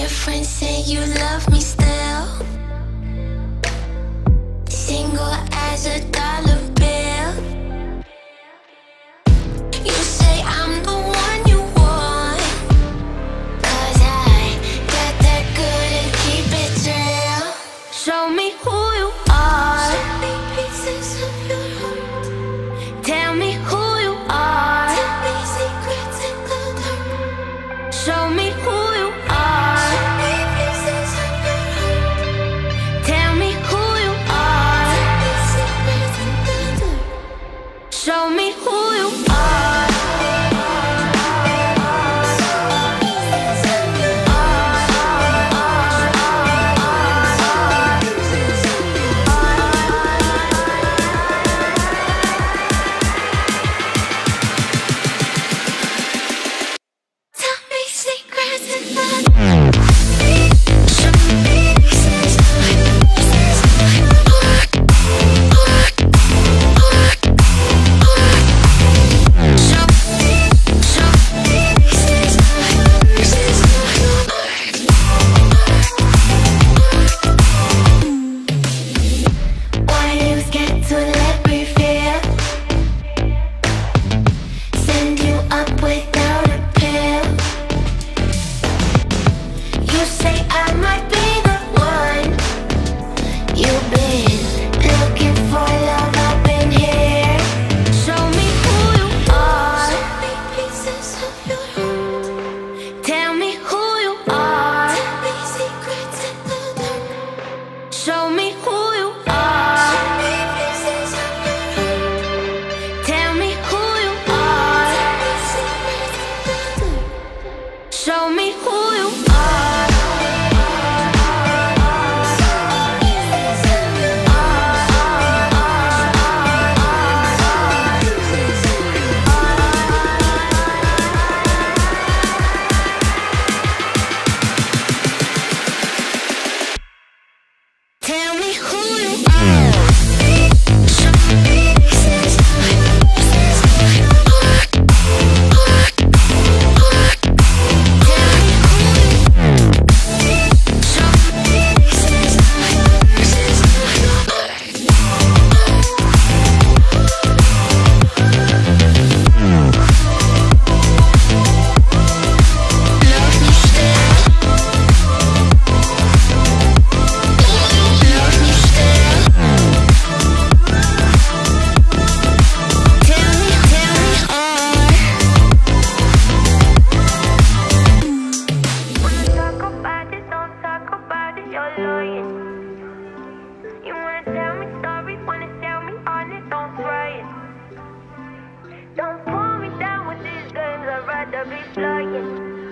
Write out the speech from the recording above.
your friends say you love me still. Single as a dollar bill. You say I'm the one you want, 'cause I got that good and keep it real. Show me who you are. Show me pieces of your heart. Tell me who you are. Tell me secrets in the dark. Show me who you are. Show me pieces of your heart. Tell me who you are. Tell me secrets in the dark. Show me who you are. Tell me secrets in the dark. Show me pieces of your heart. Why you scared to let me feel? Send you up without a pill. You say I might be the one. You've been looking for love up in here. Show me who you are. Show me pieces of your heart. Tell me who you are. Tell me secrets in the dark. Show me who you are. Show me pieces of your heart. Tell me who you are. Tell me secrets in the dark. Show me who you are. Tell me who you are. Show me pieces of your heart. Tell me who you are. Show me pieces of your heart. Love me still. Love me still. Tell me all. Wanna talk about it, don't talk about it, you're lying. You wanna tell me sorry, wanna tell me honest, don't try it. Don't pull me down with these games, I'd rather be flying.